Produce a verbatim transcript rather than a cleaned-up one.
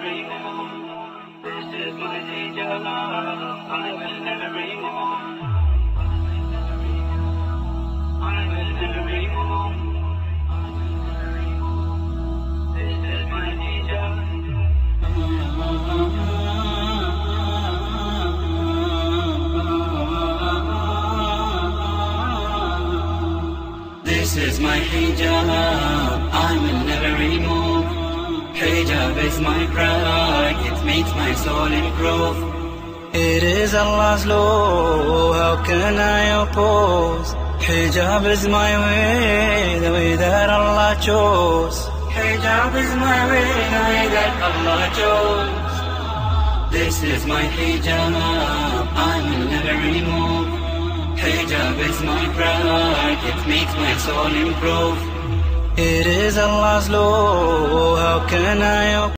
remove. This is my hijab, I will never remove. I will never remove. This is my hijab. This is my hijab, I will never remove. Hijab is my pride, it makes my soul improve. It is Allah's law, how can I oppose? Hijab is my way, the way that Allah chose. Hijab is my way, the way that Allah chose. This is my hijab, I will never remove. Hijab is my pride, it makes my soul improve. It is Allah's law, how can I oppose?